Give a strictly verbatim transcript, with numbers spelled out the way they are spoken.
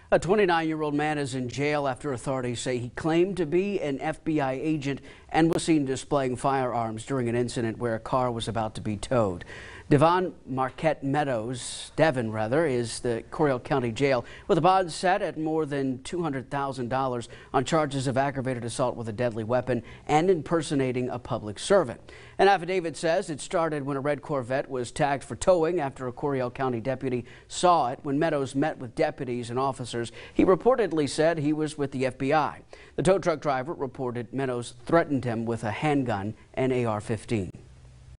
A twenty-nine-year-old man is in jail after authorities say he claimed to be an F B I agent and was seen displaying firearms during an incident where a car was about to be towed. Devon Marquette Meadows, Devon rather, is the Coryell County Jail with a bond set at more than two hundred thousand dollars on charges of aggravated assault with a deadly weapon and impersonating a public servant. An affidavit says it started when a red Corvette was tagged for towing after a Coryell County deputy saw it. When Meadows met with deputies and officers, he reportedly said he was with the F B I. The tow truck driver reported Meadows threatened him with a handgun and A R fifteen.